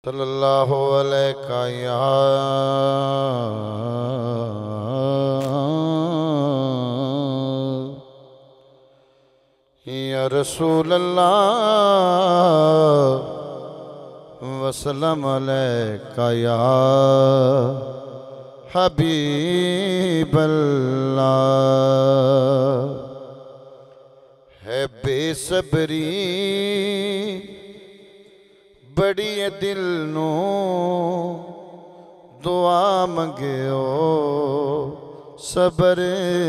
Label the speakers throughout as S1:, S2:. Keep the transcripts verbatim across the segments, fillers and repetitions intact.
S1: सल्लल्लाहु अलैका या या रसूल अल्लाह वसल्लम अलैका या हबीब अल्लाह। है बेसब्री बड़ी दिल नो दुआ मंगियो सबर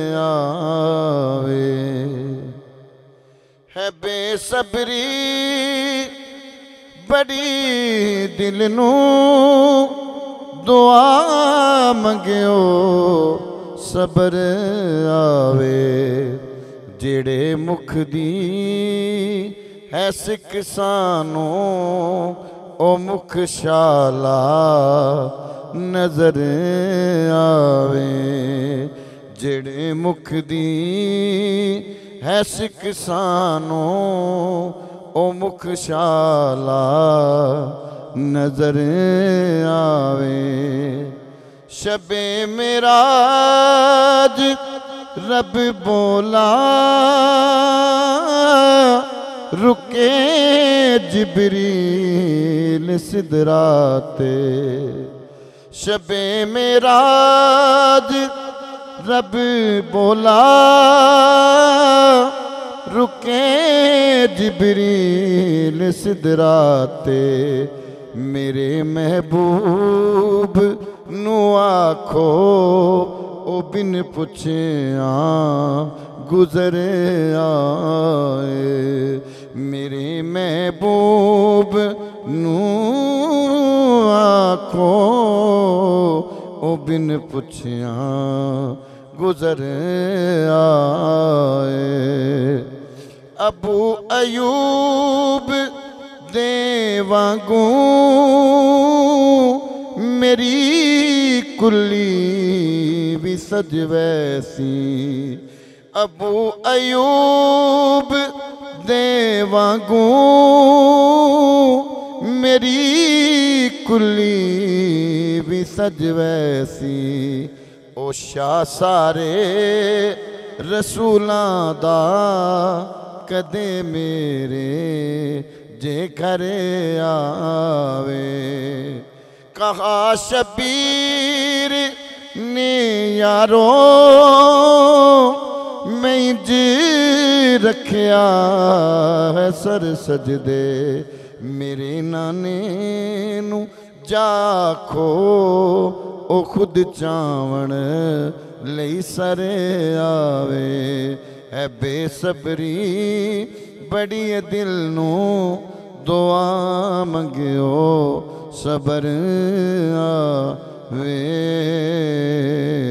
S1: आवे। है बेसब्री बड़ी दिल नो दुआ मंगियो सबर आवे। जेड़े मुख दी है सिख सानों ओ मुख शाला नजर आवे। जेड़े मुख दी है सिख सानों ओ मुख शाला नजर आवे। शबे मेराज रब बोला रुके जिब्रील सिदराते। शबे मेराज रब बोला रुके जिब्रील सिदराते। मेरे महबूब नू आखो ओ बिन पुछया गुजर आए। मेरे महबूब नू आखो ओ बिन पुछया गुजर आए। अबू अयूब दे वांगू मेरी कुल्ली भी सज वैसी। अबू अयूब दे वांगू मेरी कुल्ली भी सज वैसी। ओ शाह सारे रसूलां दा कदे मेरे जे घर आवे। कहा शबीर ने यारो मैं इंज रखिया है सर सजदे। मेरे नाने नू जाखो ओ खुद चावण लई सर आवे। है बेसब्री बड़ी दिल नू दुआ मंगियो सबर आवे।